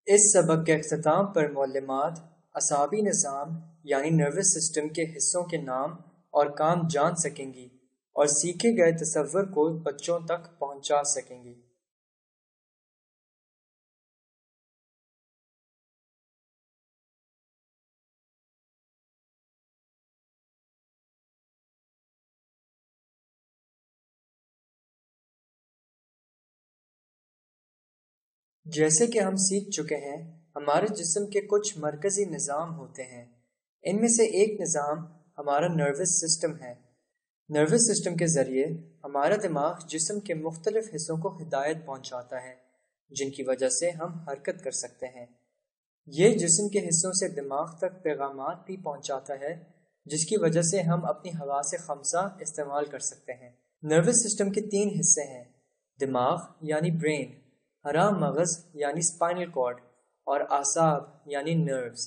اس سبق کے اختتام پر معلومات اعصابی نظام یعنی نروس سسٹم کے حصوں کے نام اور کام جان سکیں گی اور سیکھے گئے تصور کو بچوں تک پہنچا سکیں گی۔ جیسے کہ ہم سیکھ چکے ہیں، ہمارے جسم کے کچھ مرکزی نظام ہوتے ہیں۔ ان میں سے ایک نظام ہمارا نروس سسٹم ہے۔ نروس سسٹم کے ذریعے ہمارا دماغ جسم کے مختلف حصوں کو ہدایت پہنچاتا ہے، جن کی وجہ سے ہم حرکت کر سکتے ہیں۔ یہ جسم کے حصوں سے دماغ تک پیغامات بھی پہنچاتا ہے، جس کی وجہ سے ہم اپنی حواس خمسہ استعمال کر سکتے ہیں۔ نروس سسٹم کے 3 حصے ہیں: دماغ یعنی برین، حرام مغز یعنی اسپائنل کارڈ، اور اعصاب یعنی نروز۔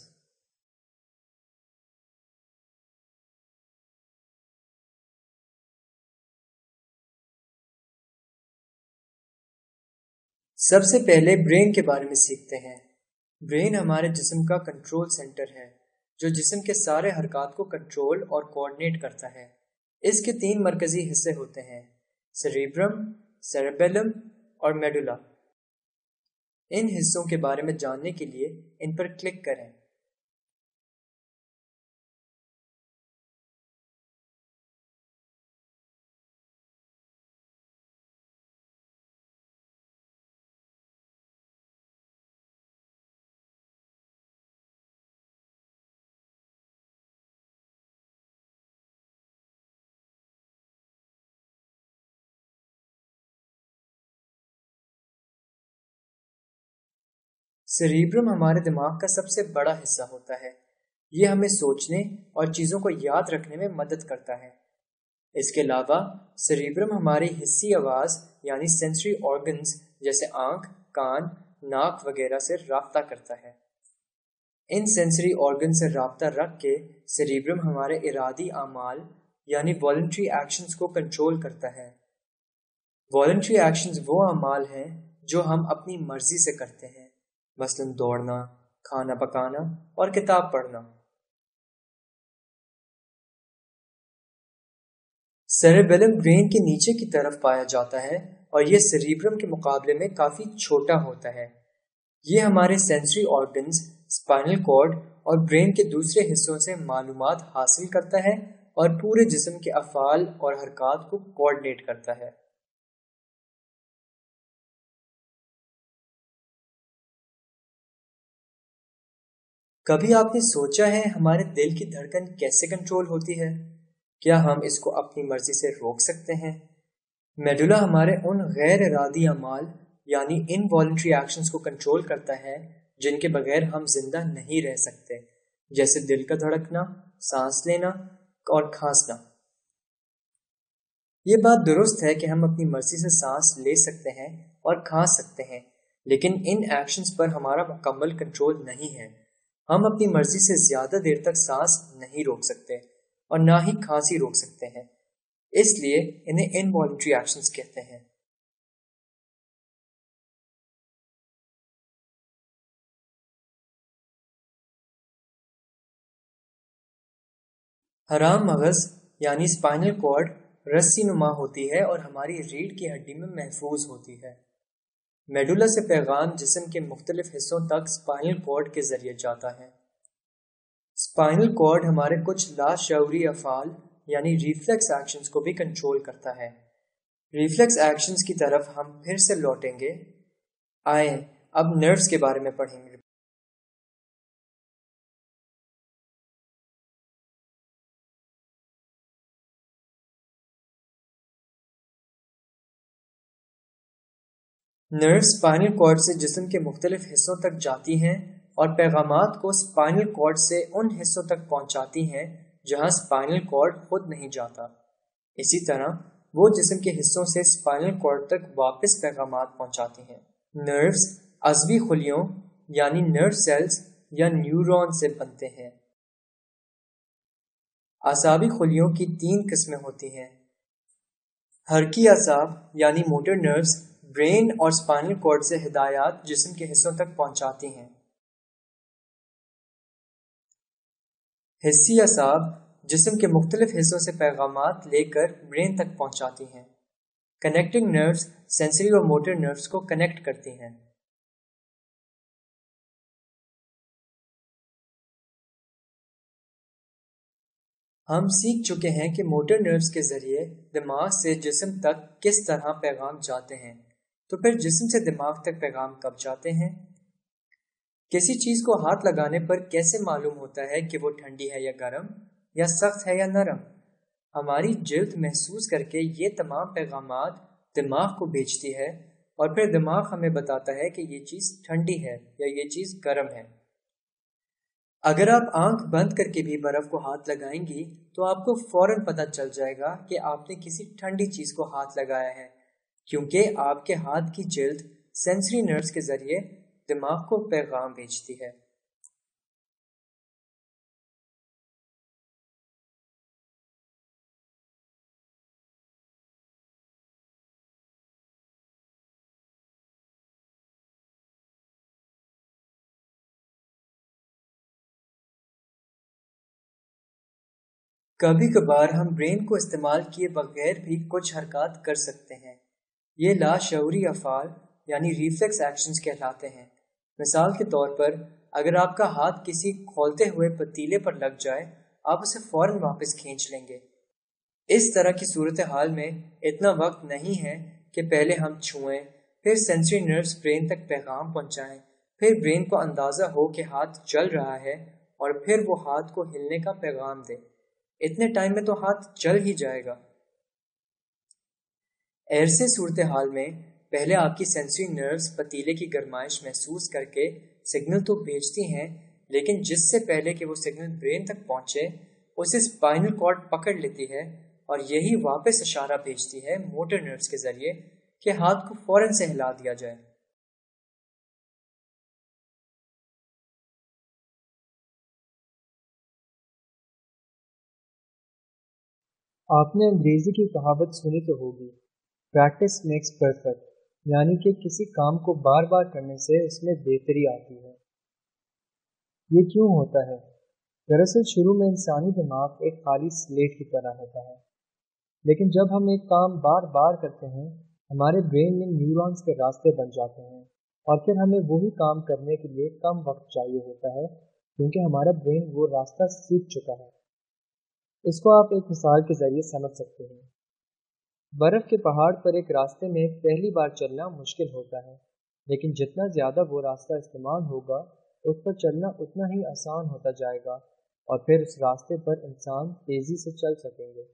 سب سے پہلے برین کے بارے میں سیکھتے ہیں۔ برین ہمارے جسم کا کنٹرول سینٹر ہے، جو جسم کے سارے حرکات کو کنٹرول اور کوآرڈینیٹ کرتا ہے۔ اس کے 3 مرکزی حصے ہوتے ہیں: سیریبرم، سیریبیلم اور میڈولا۔ ان حصوں کے بارے میں جاننے کے لیے ان پر کلک کریں۔ سیریبرم ہمارے دماغ کا سب سے بڑا حصہ ہوتا ہے۔ یہ ہمیں سوچنے اور چیزوں کو یاد رکھنے میں مدد کرتا ہے۔ اس کے علاوہ سیریبرم ہماری حسی آواز یعنی سینسری آرگنز جیسے آنکھ، کان، ناک وغیرہ سے رابطہ کرتا ہے۔ ان سینسری آرگن سے رابطہ رکھ کے سیریبرم ہمارے ارادی اعمال یعنی والنٹری ایکشنز کو کنٹرول کرتا ہے۔ والنٹری ایکشنز وہ اعمال ہیں جو ہم اپنی مرضی سے کرتے ہیں، مثلاً دوڑنا، کھانا پکانا اور کتاب پڑھنا۔ سیریبیلم برین کے نیچے کی طرف پایا جاتا ہے اور یہ سیریبرم کے مقابلے میں کافی چھوٹا ہوتا ہے۔ یہ ہمارے سینسری آرگنز، اسپائنل کارڈ اور برین کے دوسرے حصوں سے معلومات حاصل کرتا ہے اور پورے جسم کے افعال اور حرکات کو کوآرڈینیٹ کرتا ہے۔ کبھی آپ نے سوچا ہے ہمارے دل کی دھڑکن کیسے کنٹرول ہوتی ہے؟ کیا ہم اس کو اپنی مرضی سے روک سکتے ہیں؟ میڈولا ہمارے ان غیر ارادی اعمال یعنی انوالنٹری ایکشنز کو کنٹرول کرتا ہے جن کے بغیر ہم زندہ نہیں رہ سکتے، جیسے دل کا دھڑکنا، سانس لینا اور کھانسنا۔ یہ بات درست ہے کہ ہم اپنی مرضی سے سانس لے سکتے ہیں اور کھانس سکتے ہیں، لیکن ان ایکشنز پر ہمارا مکمل کنٹرول نہیں ہے۔ ہم اپنی مرضی سے زیادہ دیر تک سانس نہیں روک سکتے اور نہ ہی کھانسی روک سکتے ہیں، اس لیے انہیں انوالنٹری ایکشنز کہتے ہیں۔ حرام مغز یعنی اسپائنل کارڈ رسی نما ہوتی ہے اور ہماری ریڑھ کی ہڈی میں محفوظ ہوتی ہے۔ میڈولا سے پیغام جسم کے مختلف حصوں تک اسپائنل کارڈ کے ذریعے جاتا ہے۔ اسپائنل کارڈ ہمارے کچھ لاشعوری افعال یعنی ریفلیکس ایکشنز کو بھی کنٹرول کرتا ہے۔ ریفلیکس ایکشنز کی طرف ہم پھر سے لوٹیں گے۔ آئیں اب نروز کے بارے میں پڑھیں گے۔ نروز اسپائنل کارڈ سے جسم کے مختلف حصوں تک جاتی ہیں اور پیغامات کو اسپائنل کارڈ سے ان حصوں تک پہنچاتی ہیں جہاں اسپائنل کارڈ خود نہیں جاتا۔ اسی طرح وہ جسم کے حصوں سے اسپائنل کارڈ تک واپس پیغامات پہنچاتی ہیں۔ نروز عصبی خلیوں یعنی نرو سیلز یا نیورون سے بنتے ہیں۔ اعصابی خلیوں کی 3 قسمیں ہوتی ہیں: حرکی اعصاب یعنی موٹر نروز برین اور اسپائنل کارڈ سے ہدایات جسم کے حصوں تک پہنچاتی ہیں۔ حسی اعصاب جسم کے مختلف حصوں سے پیغامات لے کر برین تک پہنچاتی ہیں۔ کنیکٹنگ نروز سینسری اور موٹر نروز کو کنیکٹ کرتی ہیں۔ ہم سیکھ چکے ہیں کہ موٹر نروز کے ذریعے دماغ سے جسم تک کس طرح پیغام جاتے ہیں، تو پھر جسم سے دماغ تک پیغام کب جاتے ہیں؟ کسی چیز کو ہاتھ لگانے پر کیسے معلوم ہوتا ہے کہ وہ ٹھنڈی ہے یا گرم، یا سخت ہے یا نرم؟ ہماری جلد محسوس کر کے یہ تمام پیغامات دماغ کو بھیجتی ہے، اور پھر دماغ ہمیں بتاتا ہے کہ یہ چیز ٹھنڈی ہے یا یہ چیز گرم ہے۔ اگر آپ آنکھ بند کر کے بھی برف کو ہاتھ لگائیں گی تو آپ کو فوراً پتہ چل جائے گا کہ آپ نے کسی ٹھنڈی چیز کو ہاتھ لگایا ہے، کیونکہ آپ کے ہاتھ کی جلد سینسری نروز کے ذریعے دماغ کو پیغام بھیجتی ہے۔ کبھی کبھار ہم برین کو استعمال کیے بغیر بھی کچھ حرکات کر سکتے ہیں۔ یہ لاشعوری افعال یعنی ریفلیکس ایکشنز کہلاتے ہیں۔ مثال کے طور پر اگر آپ کا ہاتھ کسی کھولتے ہوئے پتیلے پر لگ جائے، آپ اسے فوراً واپس کھینچ لیں گے۔ اس طرح کی صورتحال میں اتنا وقت نہیں ہے کہ پہلے ہم چھوئیں، پھر سینسری نروز برین تک پیغام پہنچائیں، پھر برین کو اندازہ ہو کہ ہاتھ چل رہا ہے، اور پھر وہ ہاتھ کو ہلنے کا پیغام دے۔ اتنے ٹائم میں تو ہاتھ چل ہی جائے گا۔ ایسے صورتحال میں پہلے آپ کی سینسری نروز پتیلے کی گرمائش محسوس کر کے سگنل تو بھیجتی ہیں، لیکن جس سے پہلے کہ وہ سگنل برین تک پہنچے اسے اسپائنل کارڈ پکڑ لیتی ہے، اور یہی واپس اشارہ بھیجتی ہے موٹر نروز کے ذریعے کہ ہاتھ کو فوراً سے ہلا دیا جائے۔ آپ نے انگریزی کی کہاوت سنی تو ہوگی، پریکٹس میکس پرفیکٹ، یعنی کہ کسی کام کو بار بار کرنے سے اس میں بہتری آتی ہے۔ یہ کیوں ہوتا ہے؟ دراصل شروع میں انسانی دماغ ایک خالی سلیٹ کی طرح ہوتا ہے، لیکن جب ہم ایک کام بار بار کرتے ہیں ہمارے برین میں نیورونز کے راستے بن جاتے ہیں، اور پھر ہمیں وہی کام کرنے کے لیے کم وقت چاہیے ہوتا ہے کیونکہ ہمارا برین وہ راستہ سیکھ چکا ہے۔ اس کو آپ ایک مثال کے ذریعے سمجھ سکتے ہیں۔ برف کے پہاڑ پر ایک راستے میں پہلی بار چلنا مشکل ہوتا ہے، لیکن جتنا زیادہ وہ راستہ استعمال ہوگا اس پر چلنا اتنا ہی آسان ہوتا جائے گا، اور پھر اس راستے پر انسان تیزی سے چل سکیں گے۔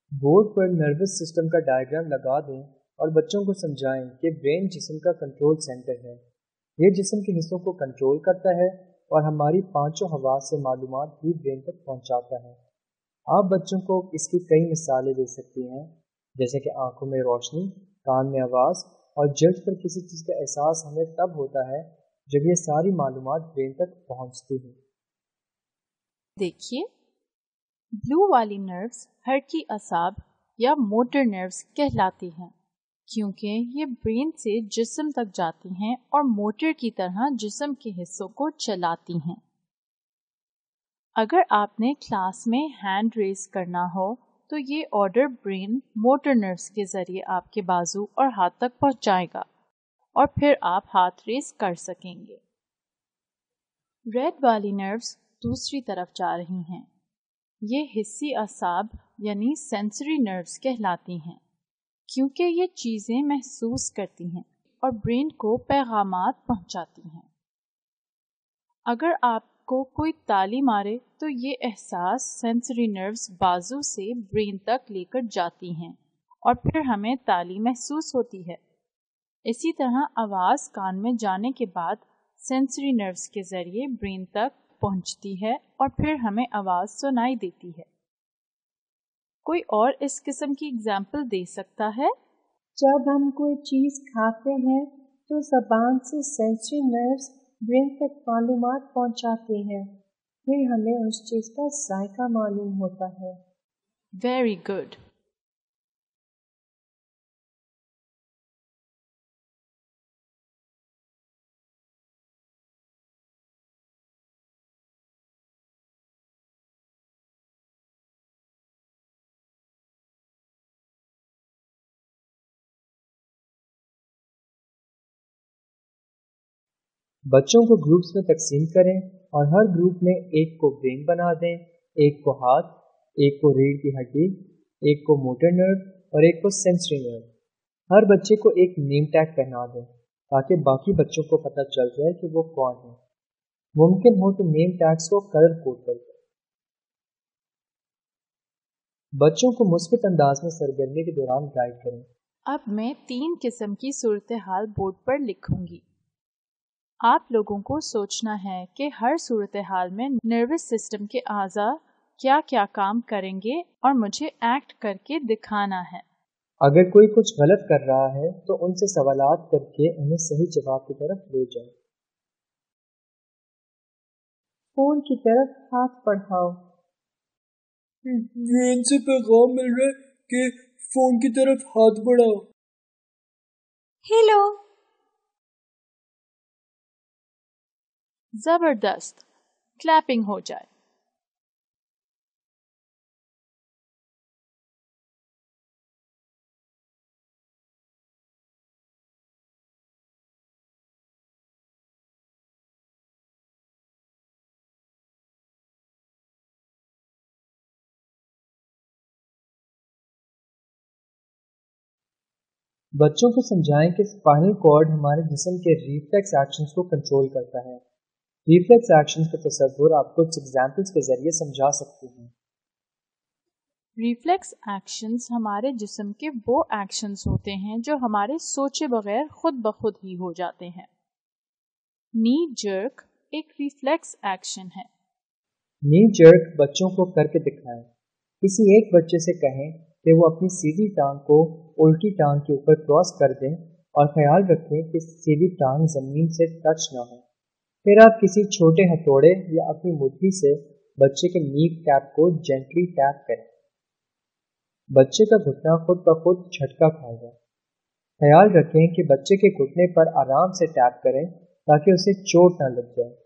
بورڈ پر نروس سسٹم کا ڈائیگرام لگا دیں اور بچوں کو سمجھائیں کہ برین جسم کا کنٹرول سینٹر ہے. یہ جسم کے حصوں کو کنٹرول کرتا ہے اور ہماری پانچوں حواس سے معلومات بھی برین تک پہنچاتا ہے. آپ بچوں کو اس کی کئی مثالیں دے سکتی ہیں، جیسے کہ آنکھوں میں روشنی، کان میں آواز اور جلد پر کسی چیز کا احساس ہمیں تب ہوتا ہے جب یہ ساری معلومات برین تک پہنچتی ہیں. دیکھیے، بلو والی نروز حرکی اعصاب یا موٹر نروز کہلاتی ہیں کیونکہ یہ برین سے جسم تک جاتی ہیں اور موٹر کی طرح جسم کے حصوں کو چلاتی ہیں. اگر آپ نے کلاس میں ہینڈ ریز کرنا ہو تو یہ آرڈر برین موٹر نروز کے ذریعے آپ کے بازو اور ہاتھ تک پہنچائے گا اور پھر آپ ہاتھ ریز کر سکیں گے. ریڈ والی نروز دوسری طرف جا رہی ہیں. یہ حسی اعصاب یعنی سینسری نروز کہلاتی ہیں کیونکہ یہ چیزیں محسوس کرتی ہیں اور برین کو پیغامات پہنچاتی ہیں. اگر آپ کو کوئی تالی مارے تو یہ احساس سینسری نروز بازو سے برین تک لے کر جاتی ہیں اور پھر ہمیں تالی محسوس ہوتی ہے. اسی طرح آواز کان میں جانے کے بعد سینسری نروز کے ذریعے برین تک پہنچتی ہے اور پھر ہمیں آواز سنائی دیتی ہے. کوئی اور اس قسم کی اگزامپل دے سکتا ہے؟ جب ہم کوئی چیز کھاتے ہیں تو زبان سے سینسری نروز برین تک معلومات پہنچاتے ہیں، پھر ہمیں اس چیز کا ذائقہ معلوم ہوتا ہے. Very good. بچوں کو گروپس میں تقسیم کریں اور ہر گروپ میں ایک کو برین بنا دیں، ایک کو ہاتھ، ایک کو ریڑھ کی ہڈی، ایک کو موٹر نرو اور ایک کو سینسری نرو. ہر بچے کو ایک نیم ٹیگ پہنا دیں تاکہ باقی بچوں کو پتہ چل جائے کہ وہ کون ہیں. ممکن ہو تو نیم ٹیگس کو کلر کوڈ کر دیں. بچوں کو مثبت انداز میں سرگرمی کے دوران گائیڈ کریں. اب میں 3 قسم کی صورتحال بورڈ پر لکھوں گی. آپ لوگوں کو سوچنا ہے کہ ہر صورتحال میں نروس سسٹم کے اعضاء کیا کیا کام کریں گے اور مجھے ایکٹ کر کے دکھانا ہے. اگر کوئی کچھ غلط کر رہا ہے تو ان سے سوالات کر کے انہیں صحیح جواب کی طرف لے جائیں. فون کی طرف ہاتھ بڑھاؤ. برین سے پیغام مل رہا ہے کہ فون کی طرف ہاتھ بڑھاؤ. ہیلو. زبردست. کلیپنگ ہو جائے. بچوں کو سمجھائیں کہ اسپائنل کارڈ ہمارے جسم کے ریفلیکس ایکشنز کو کنٹرول کرتا ہے. ریفلیکس ایکشنز کا تصور آپ کچھ ایگزامپلس کے ذریعے سمجھا سکتے ہیں. ریفلیکس ایکشنز ہمارے جسم کے وہ ایکشنز ہوتے ہیں جو ہمارے سوچے بغیر خود بخود ہی ہو جاتے ہیں. نی جرک ایک ریفلیکس ایکشن ہے. نی جرک بچوں کو کر کے دکھائیں. کسی ایک بچے سے کہیں کہ وہ اپنی سیدھی ٹانگ کو الٹی ٹانگ کے اوپر کراس کر دیں اور خیال رکھیں کہ سیدھی ٹانگ زمین سے ٹچ نہ ہو. پھر آپ کسی چھوٹے ہتھوڑے یا اپنی مٹھی سے بچے کے نی کیپ کو جینٹلی ٹیپ کریں. بچے کا گھٹنا خود بخود جھٹکا کھائے گا. خیال رکھیں کہ بچے کے گھٹنے پر آرام سے ٹیپ کریں تاکہ اسے چوٹ نہ لگ جائے.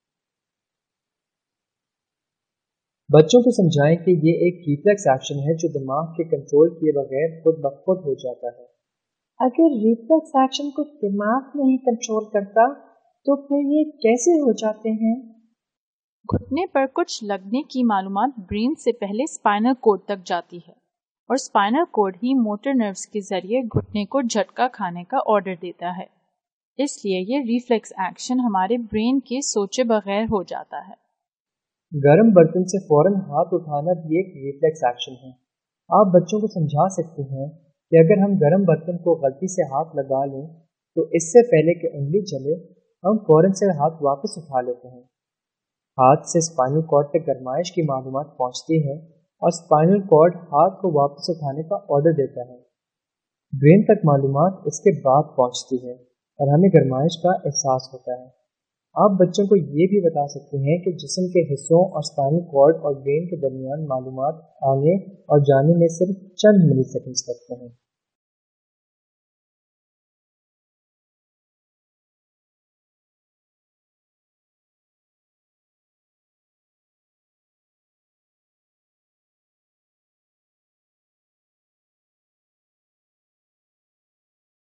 بچوں کو سمجھائیں کہ یہ ایک ریفلیکس ایکشن ہے جو دماغ کے کنٹرول کیے بغیر خود بخود ہو جاتا ہے. اگر ریفلیکس ایکشن کو دماغ نہیں کنٹرول کرتا تو پھر یہ کیسے ہو جاتے ہیں؟ گھٹنے پر کچھ لگنے کی معلومات برین سے پہلے اسپائنل کورڈ تک جاتی ہے اور اسپائنل کورڈ ہی موٹر نروز کے ذریعے گھٹنے کو جھٹکا کھانے کا آرڈر دیتا ہے. اس لیے یہ ریفلیکس ایکشن ہمارے برین کے سوچے بغیر ہو جاتا ہے. گرم برتن سے فوراً ہاتھ اٹھانا بھی ایک ریفلیکس ایکشن ہے. آپ بچوں کو سمجھا سکتے ہیں کہ اگر ہم گرم برتن کو غلطی سے ہاتھ لگا لیں تو اس سے پہلے کہ انگلی جلے ہم فوراً سے ہاتھ واپس اٹھا لیتے ہیں۔ ہاتھ سے اسپائنل کارڈ تک گرمائش کی معلومات پہنچتی ہے اور اسپائنل کارڈ ہاتھ کو واپس اٹھانے کا آرڈر دیتا ہے۔ برین تک معلومات اس کے بعد پہنچتی ہے اور ہمیں گرمائش کا احساس ہوتا ہے۔ آپ بچوں کو یہ بھی بتا سکتے ہیں کہ جسم کے حصوں اور اسپائنل کارڈ اور برین کے درمیان معلومات آنے اور جانے میں صرف چند ملی سیکنڈز لگتے ہیں۔